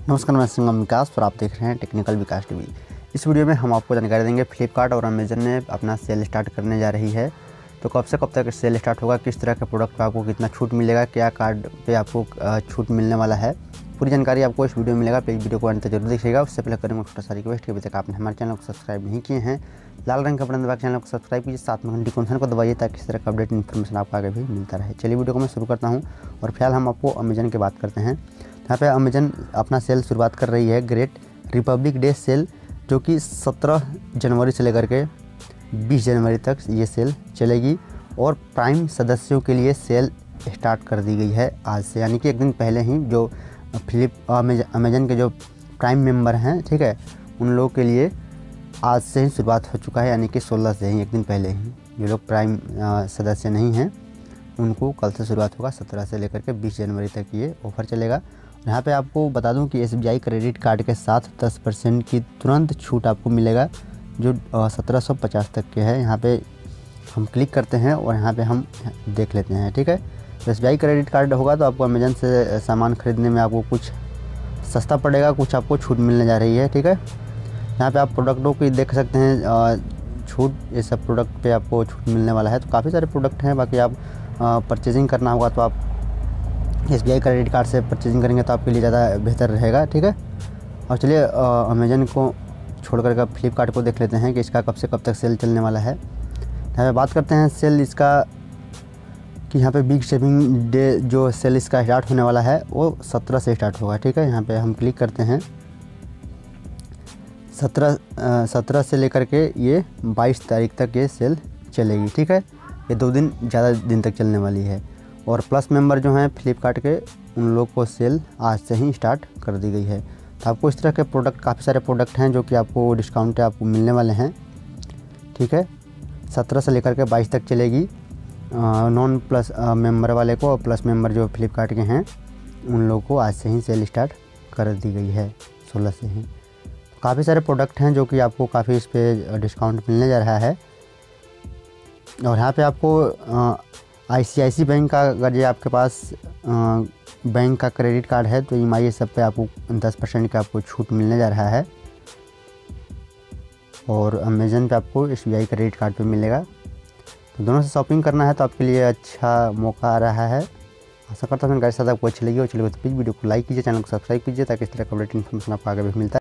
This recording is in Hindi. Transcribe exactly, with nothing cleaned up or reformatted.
नमस्कार, मैं संगम विकास और आप देख रहे हैं टेक्निकल विकास टीवी। इस वीडियो में हम आपको जानकारी देंगे फ्लिपकार्ट और अमेजन ने अपना सेल स्टार्ट करने जा रही है। तो कब से कब तक सेल स्टार्ट होगा, किस तरह के प्रोडक्ट पे आपको कितना छूट मिलेगा, क्या कार्ड पे आपको छूट मिलने वाला है, पूरी जानकारी आपको इस वीडियो में मिलेगा। प्लीज़ वीडियो को अंत तक जरूर देखिएगा। उससे पहले करेंगे छोटा सा रिक्वेस्ट कि अभी तक आपने हमारे चैनल को सब्सक्राइब नहीं किए हैं, लाल रंग का बटन दबा चैनल को सब्सक्राइब कीजिए, साथ में घंटी कॉन्सन को दबाइए ताकि इस तरह का अपडेट इन्फॉर्मेशन आपको आगे भी मिलता रहे। चलिए वीडियो को मैं शुरू करता हूँ और फिलहाल हम आपको अमेजन की बात करते हैं। यहाँ पे अमेजन अपना सेल शुरुआत कर रही है ग्रेट रिपब्लिक डे सेल, जो कि सत्रह जनवरी से लेकर के बीस जनवरी तक ये सेल चलेगी। और प्राइम सदस्यों के लिए सेल स्टार्ट कर दी गई है आज से, यानी कि एक दिन पहले ही जो फ्लिप अमेजन के जो प्राइम मेंबर हैं, ठीक है, उन लोगों के लिए आज से ही शुरुआत हो चुका है, यानी कि सोलह से ही, एक दिन पहले ही। जो लोग प्राइम सदस्य नहीं हैं उनको कल से शुरुआत होगा, सत्रह से लेकर के बीस जनवरी तक ये ऑफ़र चलेगा। यहाँ पे आपको बता दूं कि S B I credit card के साथ दस परसेंट की तुरंत छूट आपको मिलेगा, जो सत्रह सौ पचास तक के है। यहाँ पे हम क्लिक करते हैं और यहाँ पे हम देख लेते हैं, ठीक है। तो S B I credit card होगा तो आपको अमेजन से सामान ख़रीदने में आपको कुछ सस्ता पड़ेगा, कुछ आपको छूट मिलने जा रही है, ठीक है। यहाँ पे आप प्रोडक्टों की देख सकते हैं छूट, ये सब प्रोडक्ट पे आपको छूट मिलने वाला है। तो काफ़ी सारे प्रोडक्ट हैं। बाकी आप परचेजिंग करना होगा तो आप S B I credit card से परचेजिंग करेंगे तो आपके लिए ज़्यादा बेहतर रहेगा, ठीक है। और चलिए अमेजन को छोड़ कर फ्लिपकार्ट को देख लेते हैं कि इसका कब से कब तक सेल चलने वाला है। यहाँ पे बात करते हैं सेल इसका कि यहाँ पे बिग सेविंग डे जो सेल इसका स्टार्ट होने वाला है वो सत्रह से स्टार्ट होगा, ठीक है। यहाँ पे हम क्लिक करते हैं, सत्रह सत्रह से लेकर के ये बाईस तारीख तक ये सेल चलेगी, ठीक है। ये दो दिन ज़्यादा दिन तक चलने वाली है। और प्लस मेंबर जो हैं फ्लिपकार्ट के, उन लोग को सेल आज से ही स्टार्ट कर दी गई है। तो आपको इस तरह के प्रोडक्ट, काफ़ी सारे प्रोडक्ट हैं जो कि आपको डिस्काउंट आपको मिलने वाले हैं, ठीक है। सत्रह से लेकर के बाईस तक चलेगी नॉन प्लस मेंबर वाले को, और प्लस मेंबर जो फ्लिपकार्ट के हैं उन लोगों को आज से ही सेल स्टार्ट कर दी गई है, सोलह से ही। काफ़ी सारे प्रोडक्ट हैं जो कि आपको काफ़ी इस पर डिस्काउंट मिलने जा रहा है। और यहाँ पे आपको आई सी आई सी बैंक का, अगर ये आपके पास आ, बैंक का क्रेडिट कार्ड है तो ई एम आई सब पे आपको दस परसेंट का आपको छूट मिलने जा रहा है। और अमेजन पे आपको S B I credit card पे मिलेगा। तो दोनों से शॉपिंग करना है तो आपके लिए अच्छा मौका आ रहा है। आशा करता हूँ मेरे साथ आपको अच्छी लगी हो। चलिए तो प्लीज़ वीडियो को लाइक कीजिए, चैनल को सब्सक्राइब कीजिए ताकि इस तरह का अपडेट इन्फॉर्मेशन आपको आगे भी मिलता है।